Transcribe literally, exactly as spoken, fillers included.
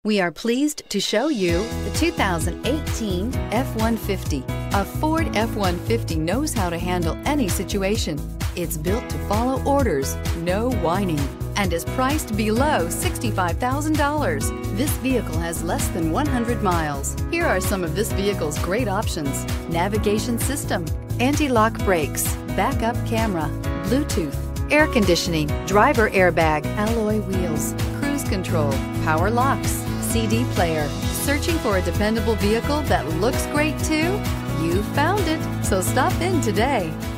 We are pleased to show you the two thousand eighteen F one fifty. A Ford F one fifty knows how to handle any situation. It's built to follow orders, no whining, and is priced below sixty-five thousand dollars. This vehicle has less than one hundred miles. Here are some of this vehicle's great options: navigation system, anti-lock brakes, backup camera, Bluetooth, air conditioning, driver airbag, alloy wheels, cruise control, power locks, C D player. Searching for a dependable vehicle that looks great too? You found it, so stop in today.